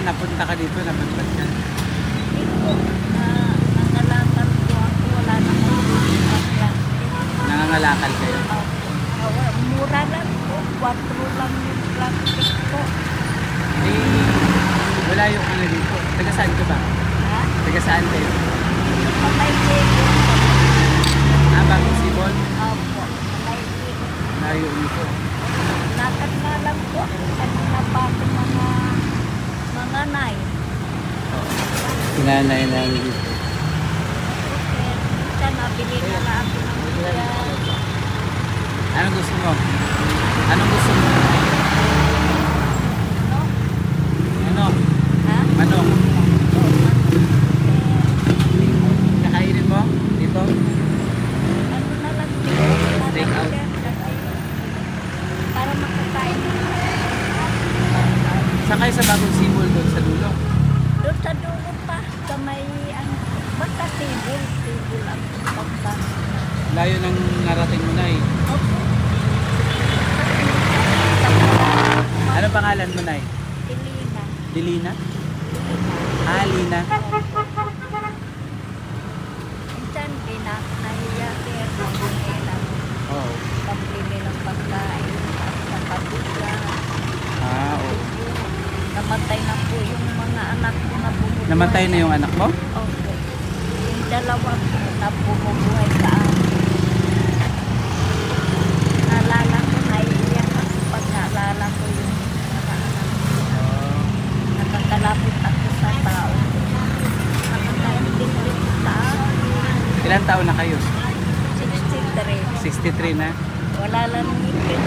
napunta ka dito, napadpad ka. Ito, nangalakal po ako. Wala na kayo. Nangangalakal kayo. Mura lang po. 4 lang yung plastic po. Wala yung ano dito. Taga saan ka ba? Ha? Taga saan kayo? Pamaytego. Bagong Sibol? Opo, pamaytego. Layo nito. Lakad nga lang po. Kanina pa ako mga nay. Sinanay na dito. Okay. Minsan nabili na lang ako ng bigas. Anong gusto mo? Anong gusto mo? Ano? Ano? Ha? Manong? Kakainin mo? Dito? Ano na lang Take out. para makakain. Saan kayo sa Bagong Sibol doon sa dulo? Doon sa dulo pa, sa may, basta table ang pagka. Layo ng narating mo na eh. Opo. Ano pangalan mo na eh? Ilina. Dilina? Ah, Lina. Minsan, nahiya kaya nahiya Oo. pambili ng pagkain at sa kabila. Ah, oo. Namatay na po yung mga anak ko na bumubuhay. Namatay na yung anak mo? Opo. Yung dalawa po na bumubuhay sa amin. Naalala ko, naiiyak ako pag naalala ko yung mga anak ko. Nakakalapit ako sa tao. Nakakaintindi ko sa akin. Ilan taon na kayo? 63. 63 na? Wala lang ngipin.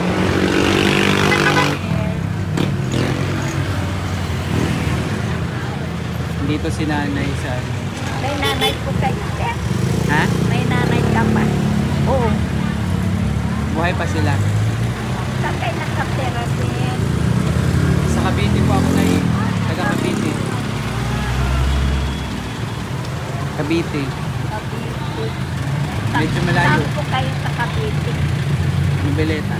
Dito si nanay sa... May nanay po kayo, sir. Ha? May nanay ka pa. Oo. Buhay pa sila. Saan kayo nakatira, sir? Sa Cavite po ako na eh. Taga Cavite. Cavite. Cavite. Medyo malayo. Saan po kayo sa Cavite? Nobeleta.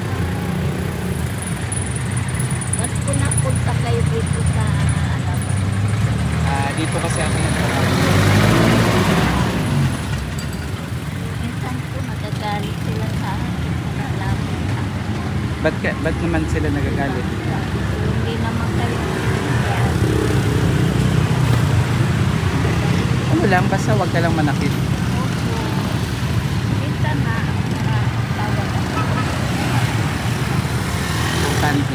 Mas po napunta kayo dito sa Dito kasi ako nagtrabaho. minsan po nagagalit sila sa akin. Nalaman ako. Ba't naman sila nagagalit? Hindi naman kayo. Ano lang, basta wag ka lang manakit. Opo. Minsan na tawag ako. Importante.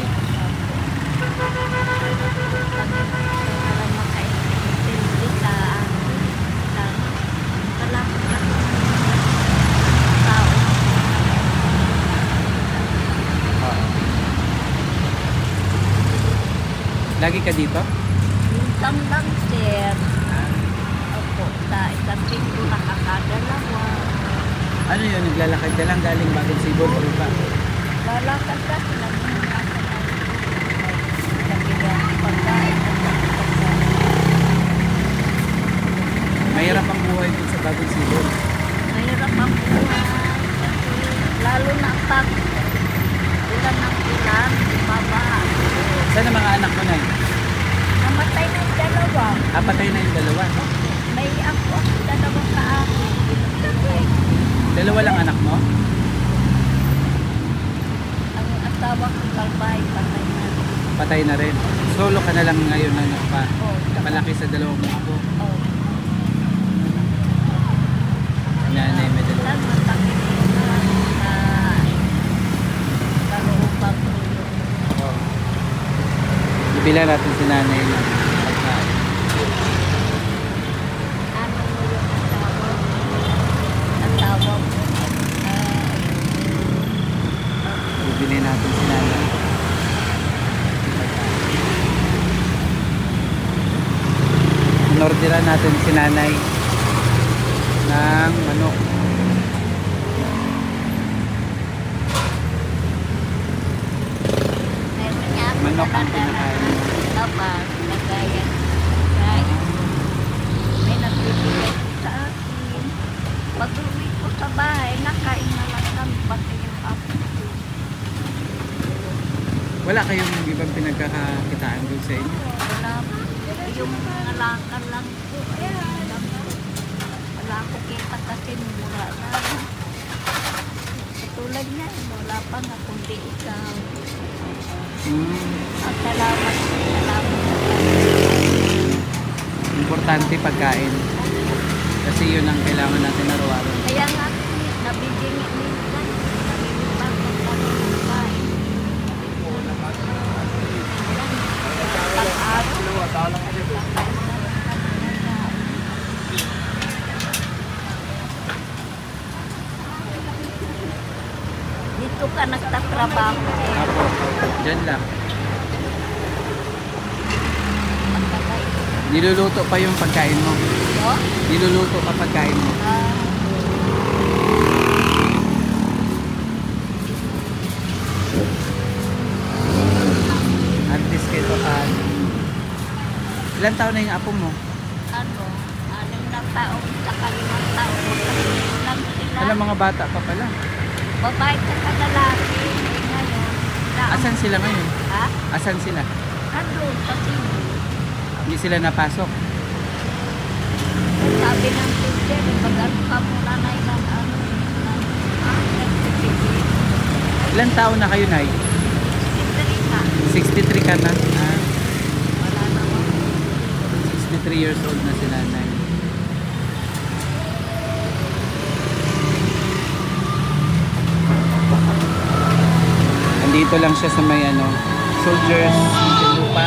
Para makaintindi sa akin. Salamat ako. Tao. Lagi ka dito? Minsan lang, sir. Opo, sa isang linggo nakakadalawa. Ano yun? Naglalakad ka lang galing Bagong Sibol o pa? Lalakad ka lang. Nabigyan pagkain. Mahirap ang buhay dito sa Bagong Sibol. Mahirap ang buhay. Lalo na pag ulan ng ulan, bumaba. Saan ang mga anak mo na? Namatay na yung dalawa. Patay na yung dalawa. May ako, dalawang kaakin. Dalawa lang anak mo? Ang asawa ko kalbay, patay na. Patay na rin. Solo ka na lang ngayon na Oh, malaki sa dalawang mga apo. oh. Nanay, may dalawa. Lang matakit na kalooban ko yung Oo. Bibilan natin si nanay ng pagkain. ano mo yung asawa mo. Bibili natin si nanay. Inorderan natin si nanay ng manok. Manok ang pinakain mo. Tapos, nagaya. Kaya, may nagbibigay sa akin. Pag-uwi ko sa bahay, nakain na lang kami pati yung apo ko. Wala kayong ibang pinagkakakitaan doon sa inyo? Wala po. yung mga lakal lang po. Wala ko kita kasi mura na. Katulad niya, wala pa nga kundi ikaw. At salamat. Importante pagkain. Kasi yun ang kailangan natin araw-araw. Kaya nga, nabibing minsan, nabibang ng pagkain. Dito ka nagtatrabaho. Apo, dyan lang. Niluluto pa yung pagkain mo. No? Niluluto pa pagkain mo. At least kayo ilan taon na yung apo mo? Ano? 6 na taon sa 5 taon. Magkasulit lang sila. Alam, mga bata pa pala. Babae sa lalaki. Ngayon. Asan sila ngayon? Ha? Asan sila? Nandun sa Cebu. Hindi sila napasok. Sabi ng teacher, pag-ano ka muna na ilang ano. Ilan taon na kayo, Nay? 63 ka na? Ah, Wala naman. 63 years old na si Nanay. Andito lang siya sa may Soldiers Muntinlupa.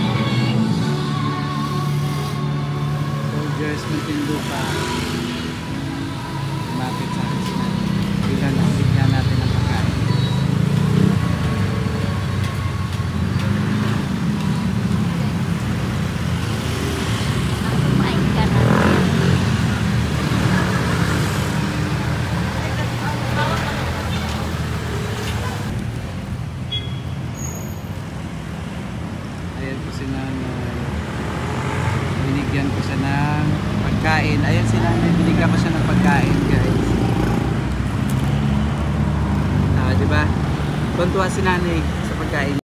Soldiers Muntinlupa. Lumapit sa akin si Nanay. Bilan ang bigyan natin ng pagkain. Kumain ka na. Ayan po si Nanay. Binigyan ko siya ng pagkain. Ayan si Nanay, binigyan ko siya ng pagkain, guys. Diba? Tuntua si Nanay sa pagkain.